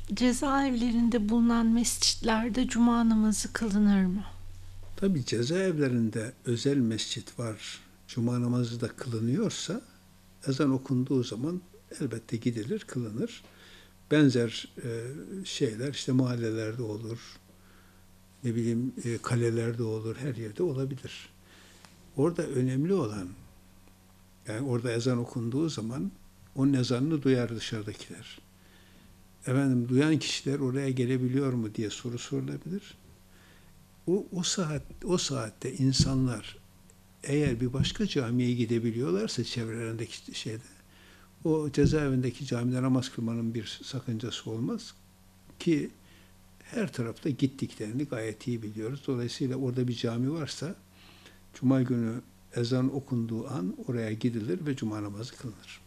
Cezaevlerinde bulunan mescitlerde cuma namazı kılınır mı? Tabii cezaevlerinde özel mescit var, cuma namazı da kılınıyorsa, ezan okunduğu zaman elbette gidilir, kılınır. Benzer şeyler işte mahallelerde olur, ne bileyim kalelerde olur, her yerde olabilir. Orada önemli olan, yani orada ezan okunduğu zaman onun ezanını duyar dışarıdakiler. Efendim duyan kişiler oraya gelebiliyor mu diye soru sorulabilir. O saatte insanlar eğer bir başka camiye gidebiliyorlarsa çevrelerindeki şeyde, o cezaevindeki camide namaz kılmanın bir sakıncası olmaz ki her tarafta gittiklerini gayet iyi biliyoruz. Dolayısıyla orada bir cami varsa Cuma günü ezan okunduğu an oraya gidilir ve Cuma namazı kılınır.